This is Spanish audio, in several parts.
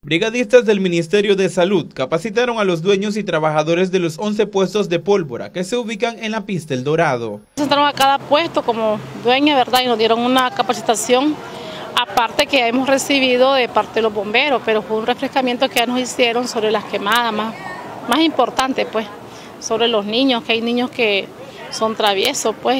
Brigadistas del Ministerio de Salud capacitaron a los dueños y trabajadores de los 11 puestos de pólvora que se ubican en la pista El Dorado. Entraron a cada puesto como dueña, ¿verdad? Y nos dieron una capacitación, aparte que hemos recibido de parte de los bomberos, pero fue un refrescamiento que ya nos hicieron sobre las quemadas, más importante, pues, sobre los niños, que hay niños que son traviesos, pues,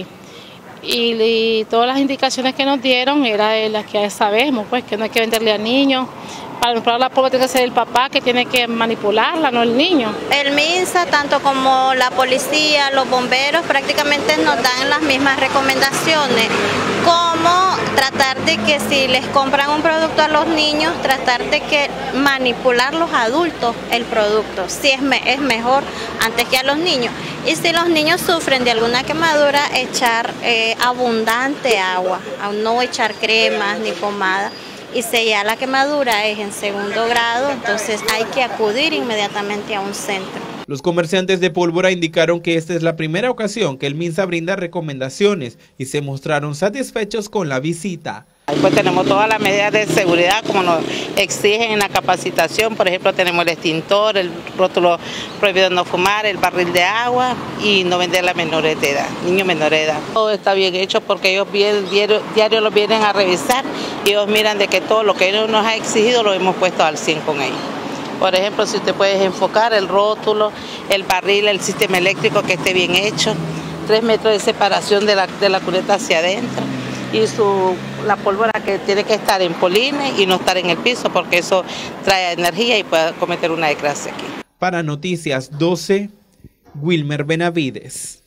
y todas las indicaciones que nos dieron era de las que ya sabemos, pues, que no hay que venderle a niños. Para comprar la pólvora tiene que ser el papá que tiene que manipularla, no el niño. El MINSA, tanto como la policía, los bomberos, prácticamente nos dan las mismas recomendaciones, como tratar de que si les compran un producto a los niños, tratar de que manipular los adultos el producto, si es mejor antes que a los niños. Y si los niños sufren de alguna quemadura, echar abundante agua, no echar cremas ni pomada. Y si ya la quemadura es en segundo grado, entonces hay que acudir inmediatamente a un centro. Los comerciantes de pólvora indicaron que esta es la primera ocasión que el MINSA brinda recomendaciones y se mostraron satisfechos con la visita. Pues tenemos todas las medidas de seguridad como nos exigen en la capacitación, por ejemplo tenemos el extintor, el rótulo prohibido no fumar, el barril de agua y no vender a menores de edad, niños menores de edad. Todo está bien hecho porque ellos diario lo vienen a revisar y ellos miran de que todo lo que ellos nos ha exigido lo hemos puesto al 100 con ellos. Por ejemplo, si usted puede enfocar el rótulo, el barril, el sistema eléctrico que esté bien hecho, 3 metros de separación de la cuneta hacia adentro. Y la pólvora que tiene que estar en polines y no estar en el piso porque eso trae energía y puede cometer una desgracia aquí. Para Noticias 12, Wilmer Benavides.